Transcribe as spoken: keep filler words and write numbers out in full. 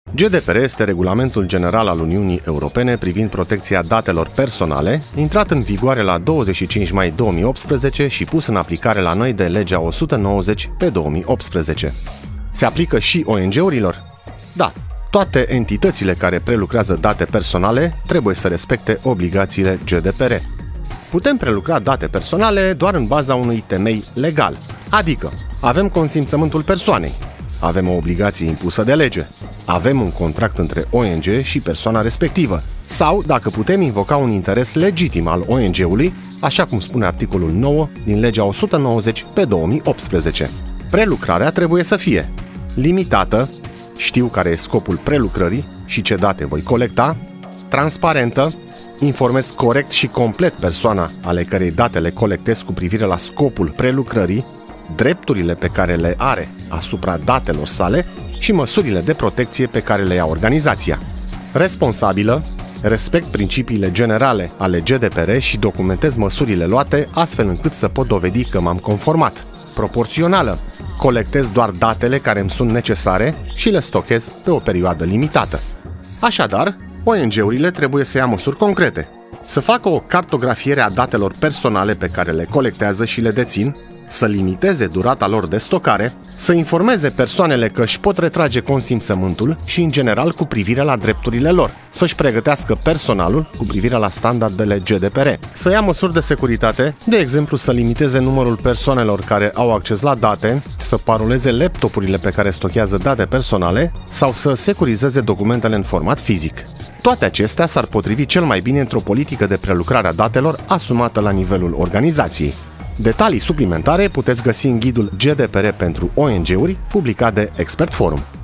G D P R este Regulamentul General al Uniunii Europene privind protecția datelor personale, intrat în vigoare la douăzeci și cinci mai două mii optsprezece și pus în aplicare la noi de legea o sută nouăzeci pe două mii optsprezece. Se aplică și O N G-urilor? Da, toate entitățile care prelucrează date personale trebuie să respecte obligațiile G D P R. Putem prelucra date personale doar în baza unui temei legal, adică avem consimțământul persoanei, avem o obligație impusă de lege, avem un contract între O N G și persoana respectivă, sau dacă putem invoca un interes legitim al O N G-ului, așa cum spune articolul nouă din legea o sută nouăzeci pe două mii optsprezece. Prelucrarea trebuie să fie limitată, știu care e scopul prelucrării și ce date voi colecta, transparentă, informez corect și complet persoana ale cărei date le colectez cu privire la scopul prelucrării, drepturile pe care le are asupra datelor sale și măsurile de protecție pe care le ia organizația. Responsabilă, respect principiile generale ale G D P R și documentez măsurile luate astfel încât să pot dovedi că m-am conformat. Proporțională, colectez doar datele care îmi sunt necesare și le stochez pe o perioadă limitată. Așadar, O N G-urile trebuie să ia măsuri concrete, să facă o cartografiere a datelor personale pe care le colectează și le dețin, să limiteze durata lor de stocare, să informeze persoanele că își pot retrage consimțământul și, în general, cu privire la drepturile lor, să-și pregătească personalul cu privire la standardele G D P R, să ia măsuri de securitate, de exemplu să limiteze numărul persoanelor care au acces la date, să paroleze laptopurile pe care stochează date personale sau să securizeze documentele în format fizic. Toate acestea s-ar potrivi cel mai bine într-o politică de prelucrare a datelor asumată la nivelul organizației. Detalii suplimentare puteți găsi în ghidul G D P R pentru O N G-uri publicat de Expert Forum.